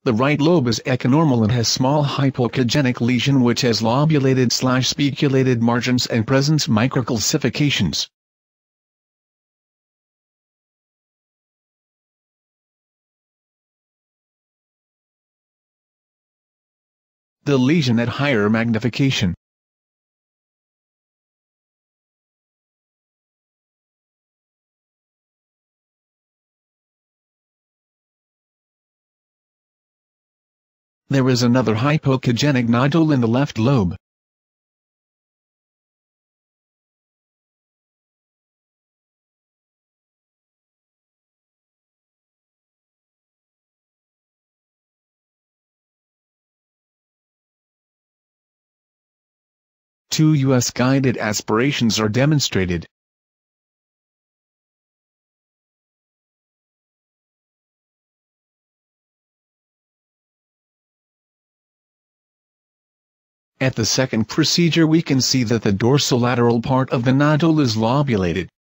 The right lobe is echonormal and has small hypoechogenic lesion which has lobulated/spiculated margins and presents microcalcifications. The lesion at higher magnification. There is another hypoechogenic nodule in the left lobe. Two US guided aspirations are demonstrated. At the second procedure we can see that the dorsolateral part of the nodule is lobulated.